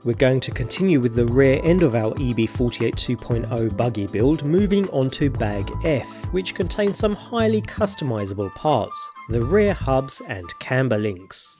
We're going to continue with the rear end of our EB48 2.0 buggy build, moving on to bag F, which contains some highly customizable parts, the rear hubs and camber links.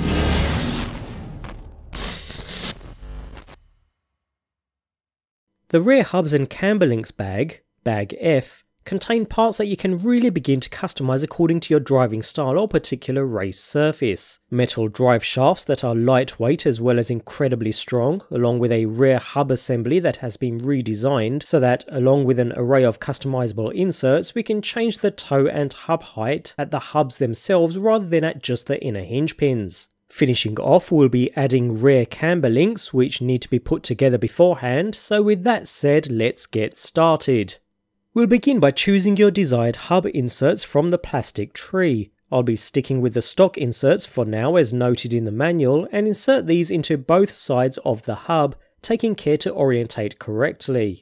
The rear hubs and camber links bag F, contain parts that you can really begin to customize according to your driving style or particular race surface. Metal drive shafts that are lightweight as well as incredibly strong, along with a rear hub assembly that has been redesigned so that, along with an array of customizable inserts, we can change the toe and hub height at the hubs themselves rather than at just the inner hinge pins. Finishing off, we'll be adding rear camber links which need to be put together beforehand, so with that said, let's get started. We'll begin by choosing your desired hub inserts from the plastic tree. I'll be sticking with the stock inserts for now as noted in the manual, and insert these into both sides of the hub, taking care to orientate correctly.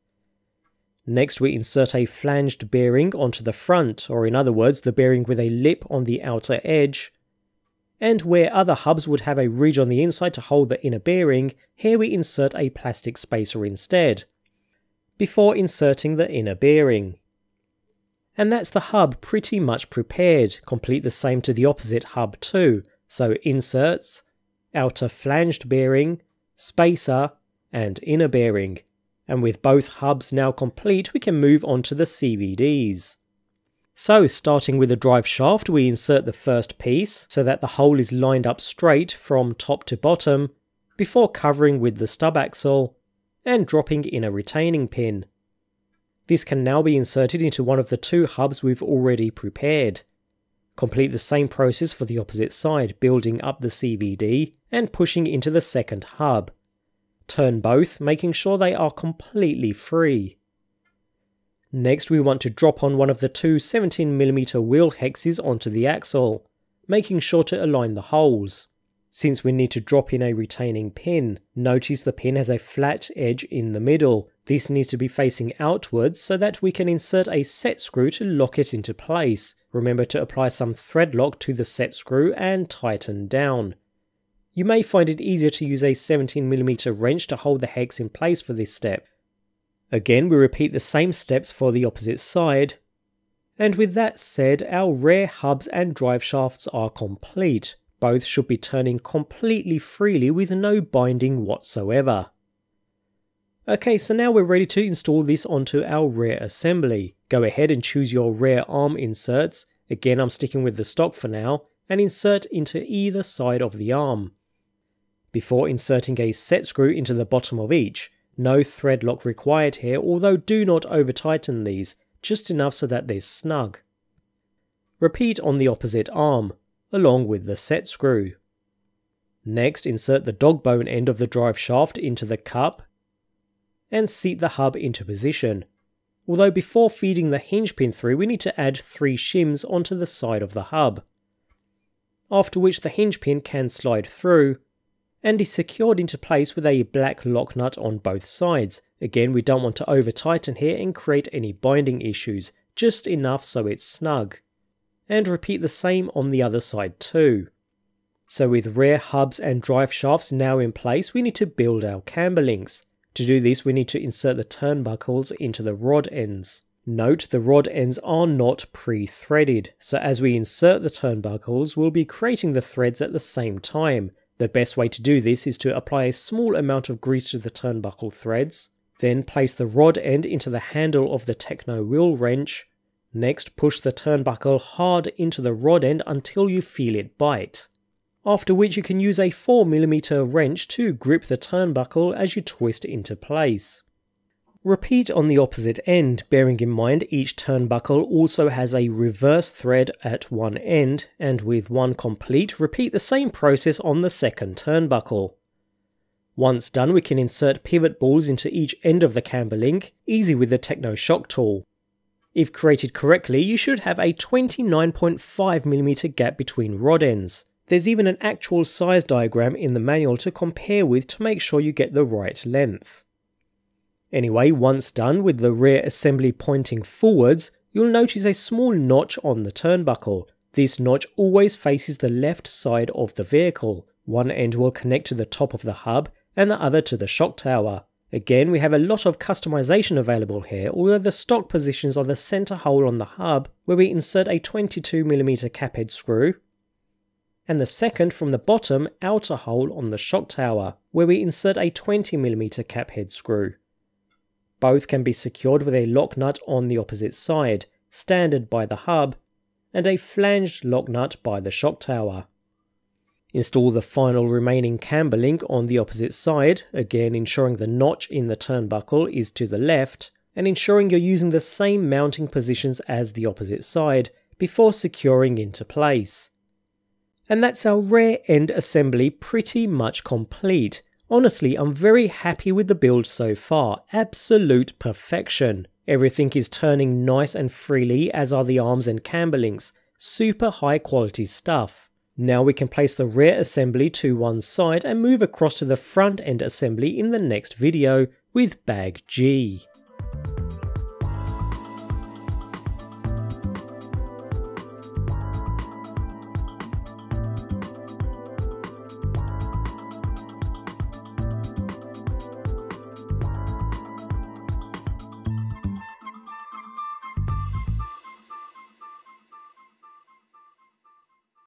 Next we insert a flanged bearing onto the front, or in other words the bearing with a lip on the outer edge. And where other hubs would have a ridge on the inside to hold the inner bearing, here we insert a plastic spacer instead, before inserting the inner bearing. And that's the hub pretty much prepared. Complete the same to the opposite hub too. So inserts, outer flanged bearing, spacer, and inner bearing. And with both hubs now complete, we can move on to the CVDs. So starting with the drive shaft, we insert the first piece so that the hole is lined up straight from top to bottom, before covering with the stub axle and dropping in a retaining pin. This can now be inserted into one of the two hubs we've already prepared. Complete the same process for the opposite side, building up the CVD and pushing into the second hub. Turn both, making sure they are completely free. Next we want to drop on one of the two 17mm wheel hexes onto the axle, making sure to align the holes. Since we need to drop in a retaining pin, notice the pin has a flat edge in the middle. This needs to be facing outwards so that we can insert a set screw to lock it into place. Remember to apply some thread lock to the set screw and tighten down. You may find it easier to use a 17mm wrench to hold the hex in place for this step. Again, we repeat the same steps for the opposite side. And with that said, our rear hubs and drive shafts are complete. Both should be turning completely freely with no binding whatsoever. Okay, so now we're ready to install this onto our rear assembly. Go ahead and choose your rear arm inserts. Again, I'm sticking with the stock for now, and insert into either side of the arm. Before inserting a set screw into the bottom of each, no thread lock required here, although do not over tighten these, just enough so that they're snug. Repeat on the opposite arm, along with the set screw. Next, insert the dog bone end of the drive shaft into the cup and seat the hub into position. Although before feeding the hinge pin through, we need to add 3 shims onto the side of the hub, after which the hinge pin can slide through and is secured into place with a black lock nut on both sides. Again, we don't want to over tighten here and create any binding issues, just enough so it's snug. And repeat the same on the other side too. So with rear hubs and drive shafts now in place, we need to build our camber links. To do this, we need to insert the turnbuckles into the rod ends. Note the rod ends are not pre-threaded, so as we insert the turnbuckles, we'll be creating the threads at the same time. The best way to do this is to apply a small amount of grease to the turnbuckle threads, then place the rod end into the handle of the Techno wheel wrench. Next, push the turnbuckle hard into the rod end until you feel it bite, after which you can use a 4mm wrench to grip the turnbuckle as you twist into place. Repeat on the opposite end, bearing in mind each turnbuckle also has a reverse thread at one end, and with one complete, repeat the same process on the second turnbuckle. Once done, we can insert pivot balls into each end of the camber link, easy with the Techno Shock tool. If created correctly, you should have a 29.5mm gap between rod ends. There's even an actual size diagram in the manual to compare with to make sure you get the right length. Anyway, once done with the rear assembly pointing forwards, you'll notice a small notch on the turnbuckle. This notch always faces the left side of the vehicle. One end will connect to the top of the hub, and the other to the shock tower. Again, we have a lot of customization available here, although the stock positions are the center hole on the hub, where we insert a 22mm cap head screw, and the second from the bottom outer hole on the shock tower, where we insert a 20mm cap head screw. Both can be secured with a lock nut on the opposite side, standard by the hub, and a flanged lock nut by the shock tower. Install the final remaining camber link on the opposite side, again ensuring the notch in the turnbuckle is to the left, and ensuring you're using the same mounting positions as the opposite side before securing into place. And that's our rear end assembly pretty much complete. Honestly, I'm very happy with the build so far, absolute perfection. Everything is turning nice and freely, as are the arms and camber links, super high quality stuff. Now we can place the rear assembly to one side and move across to the front end assembly in the next video with Bag G.